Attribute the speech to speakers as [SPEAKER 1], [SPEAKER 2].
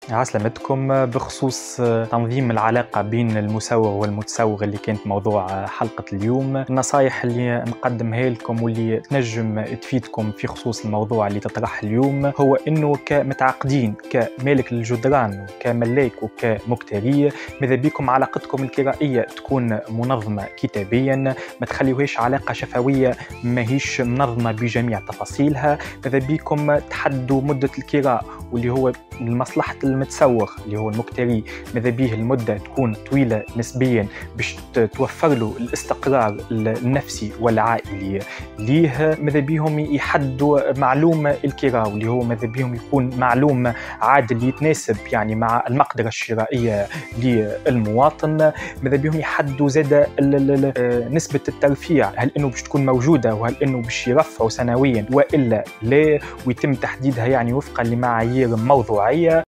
[SPEAKER 1] عسلامتكم. بخصوص تنظيم العلاقة بين المسوغ والمتسوغ اللي كانت موضوع حلقة اليوم، النصايح اللي نقدمها لكم واللي تنجم تفيدكم في خصوص الموضوع اللي تطرح اليوم هو انه كمتعاقدين كمالك للجدران وكملاك وكمكتري، ماذا بيكم علاقتكم الكرائية تكون منظمة كتابيا، ما تخليوهاش علاقة شفوية ماهيش منظمة بجميع تفاصيلها. ماذا بيكم تحدوا مدة الكراء واللي هو لمصلحة المتسوغ اللي هو المكتري، ماذا بيه المدة تكون طويلة نسبيا باش توفر له الاستقرار النفسي والعائلي ليه. ماذا بيهم يحدوا معلوم الكراء واللي هو ماذا بيهم يكون معلوم عادل يتناسب يعني مع المقدرة الشرائية للمواطن. ماذا بيهم يحدوا زاد نسبة الترفيع، هل انه باش تكون موجودة وهل انه باش يرفعوا سنويا والا لا، ويتم تحديدها يعني وفقا لمعايير موضوعية.